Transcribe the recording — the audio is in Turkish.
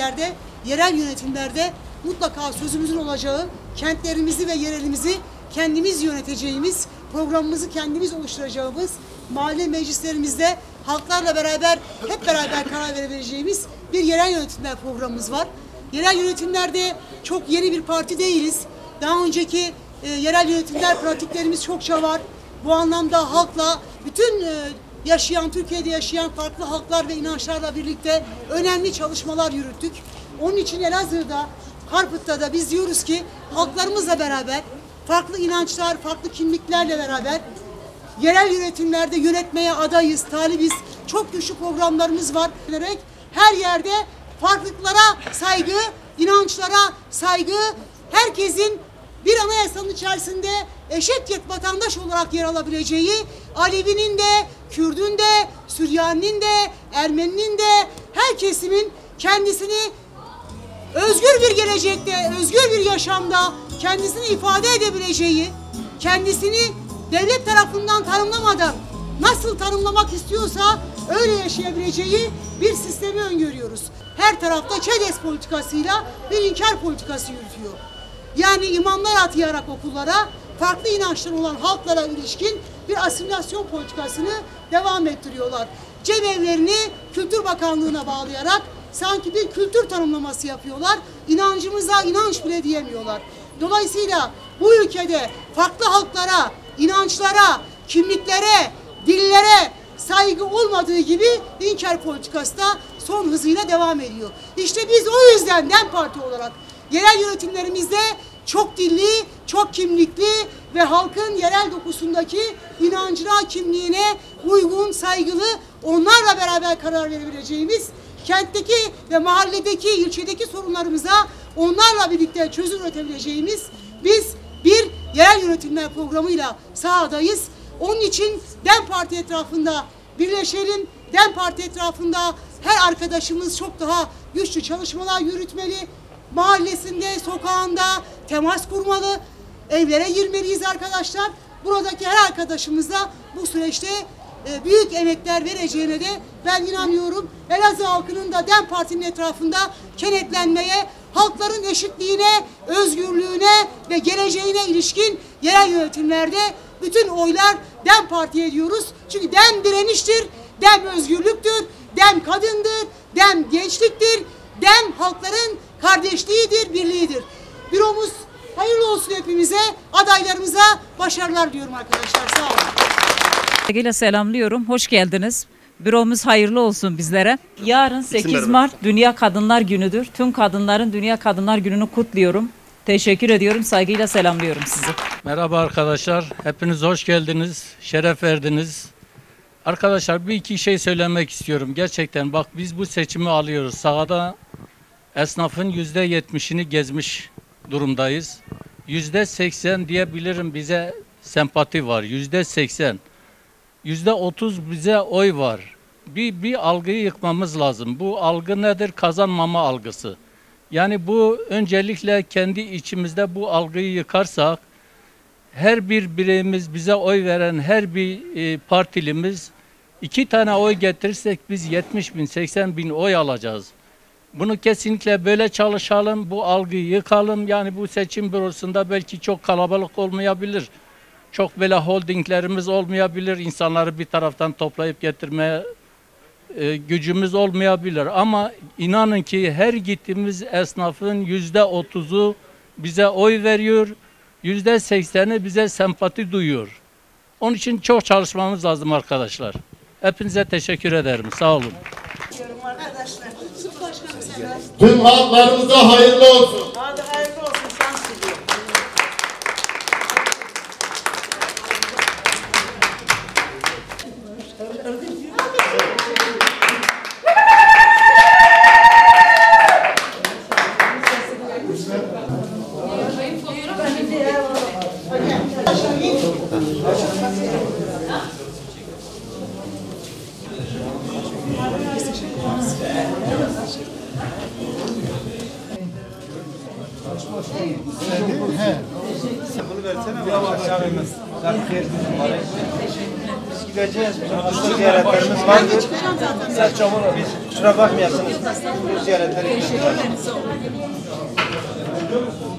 yerde, yerel yönetimlerde mutlaka sözümüzün olacağı, kentlerimizi ve yerelimizi kendimiz yöneteceğimiz, programımızı kendimiz oluşturacağımız, mahalle meclislerimizde halklarla beraber, hep beraber karar verebileceğimiz bir yerel yönetimler programımız var. Yerel yönetimlerde çok yeni bir parti değiliz. Daha önceki yerel yönetimler pratiklerimiz çokça var. Bu anlamda halkla, bütün Türkiye'de yaşayan farklı halklar ve inançlarla birlikte önemli çalışmalar yürüttük. Onun için Elazığ'da, Harput'ta da biz diyoruz ki halklarımızla beraber, farklı inançlar, farklı kimliklerle beraber yerel yönetimlerde yönetmeye adayız, talibiz. Çok güçlü programlarımız var. Her yerde farklılıklara saygı, inançlara saygı, herkesin bir anayasanın içerisinde eşit vatandaş olarak yer alabileceği, Alevinin de, Kürdün de, Süryaninin de, Ermeninin de, her kesimin kendisini özgür bir gelecekte, özgür bir yaşamda kendisini ifade edebileceği, kendisini devlet tarafından tanımlamadan nasıl tanımlamak istiyorsa öyle yaşayabileceği bir sistemi öngörüyoruz. Her tarafta ÇEDES politikasıyla bir inkar politikası yürütüyor. Yani imamlar atayarak okullara, farklı inançlar olan halklara ilişkin bir asimilasyon politikasını devam ettiriyorlar. Cemevlerini Kültür Bakanlığı'na bağlayarak sanki bir kültür tanımlaması yapıyorlar. İnancımıza inanç bile diyemiyorlar. Dolayısıyla bu ülkede farklı halklara, inançlara, kimliklere, dillere saygı olmadığı gibi inkar politikası da son hızıyla devam ediyor. İşte biz o yüzden DEM Parti olarak yerel yönetimlerimizde çok dilli, çok kimlikli ve halkın yerel dokusundaki inancına, kimliğine uygun, saygılı, onlarla beraber karar verebileceğimiz, kentteki ve mahalledeki, ilçedeki sorunlarımıza onlarla birlikte çözüm üretebileceğimiz biz bir yerel yönetimler programıyla sahadayız. Onun için DEM Parti etrafında birleşelim. DEM Parti etrafında her arkadaşımız çok daha güçlü çalışmalar yürütmeli. Mahallesinde, sokağında temas kurmalı. Evlere girmeliyiz arkadaşlar. Buradaki her arkadaşımız da bu süreçte büyük emekler vereceğine de ben inanıyorum. Elazığ halkının da DEM Parti'nin etrafında kenetlenmeye, halkların eşitliğine, özgürlüğüne ve geleceğine ilişkin yerel yönetimlerde bütün oylar DEM Parti'ye diyoruz. Çünkü DEM direniştir, DEM özgürlüktür, DEM kadındır, DEM gençliktir, DEM halkların kardeşliğidir, birliğidir. Büromuz hayırlı olsun hepimize, adaylarımıza başarılar diliyorum arkadaşlar. Sağ olun. Saygıyla selamlıyorum. Hoş geldiniz. Büromuz hayırlı olsun bizlere. Yarın 8 Mart Dünya Kadınlar Günü'dür. Tüm kadınların Dünya Kadınlar Günü'nü kutluyorum. Teşekkür ediyorum. Saygıyla selamlıyorum sizi. Merhaba arkadaşlar. Hepiniz hoş geldiniz. Şeref verdiniz. Arkadaşlar bir iki şey söylemek istiyorum. Gerçekten bak biz bu seçimi alıyoruz. Sahada esnafın %70'ini gezmiş durumdayız. %80 diyebilirim bize sempati var. %80. %30 bize oy var. Bir algıyı yıkmamız lazım. Bu algı nedir? Kazanmama algısı. Yani bu öncelikle kendi içimizde bu algıyı yıkarsak, her bir bireyimiz, bize oy veren her bir partilimiz 2 tane oy getirirsek biz 70 bin, 80 bin oy alacağız. Bunu kesinlikle böyle çalışalım, bu algıyı yıkalım. Yani bu seçim bürosunda belki çok kalabalık olmayabilir. Çok böyle holdinglerimiz olmayabilir. İnsanları bir taraftan toplayıp getirmeye gücümüz olmayabilir. Ama inanın ki her gittiğimiz esnafın %30'u bize oy veriyor. %80'i bize sempati duyuyor. Onun için çok çalışmamız lazım arkadaşlar. Hepinize teşekkür ederim. Sağ olun. Tüm halklarımıza hayırlı olsun. Hadi hayırlı olsun. Bunu versene ama aşağımız. Biz gideceğiz. Bizim ziyaretlerimiz vardır. Biz kusura bakmayasınız. Bu ziyaretleri gideceğiz.